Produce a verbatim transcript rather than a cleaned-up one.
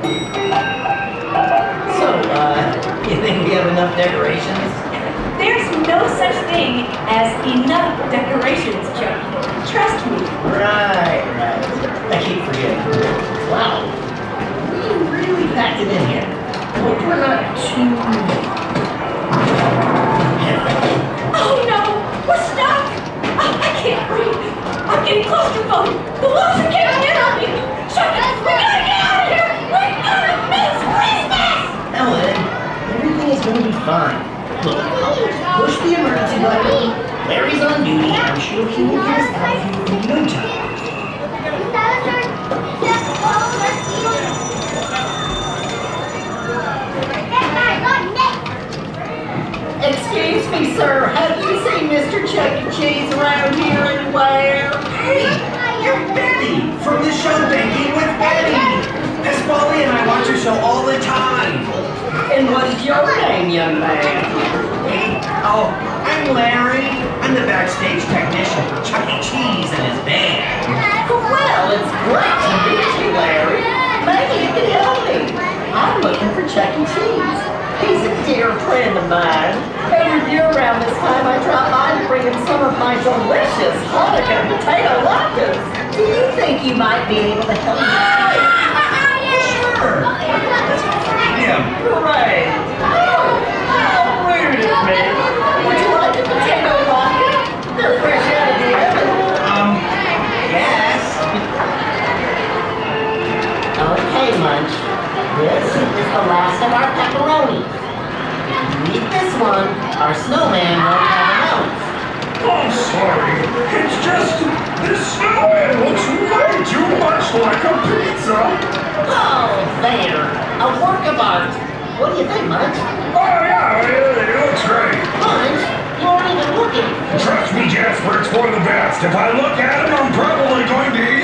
So, uh, you think we have enough decorations? There's no such thing as enough decorations, Chuck. Trust me. Right, right. I keep forgetting. Wow. You really packed it in here. Hope we're not too heavy. Oh no! We're stuck! Oh, I can't breathe. I'm getting claustrophobic. The walls are caving in on me. Chuck, we gotta get out of here! We're gonna miss Christmas! Ellen, everything is going to be fine. Look, I'll push the emergency button. Larry's on duty. I'm sure he will get us out of here in no time. Excuse me, sir. Have you seen Mister Chuck E. Cheese around here anywhere? Hey, you're Betty from the show Banking with Betty. Miss Polly and I watch your show all the time. And what is your name, young man? Oh, I'm Larry. I'm the backstage technician for Chuck E. Cheese and his band. Well, it's great to meet you, Larry. Maybe you can help me. I'm looking for Chuck E. Cheese. He's a dear friend of mine. Every year around this time, I drop by to bring him some of my delicious Hanukkah potato latkes. Do you think you might be able to help me? Sure. Let's go find him. Great. Oh, how rude of me. Would you like a potato latke? They're fresh out of the oven. Um, yes. Okay, Munch. This is the last of our pepperoni. If you eat this one, our snowman won't have a nose. I'm sorry. It's just this snowman looks way too much like a pizza. Oh, there. A work of art. What do you think, Munch? Oh yeah, it, it looks great. Munch, you aren't even looking. Trust me, Jasper, it's for the best. If I look at him, I'm probably going to eat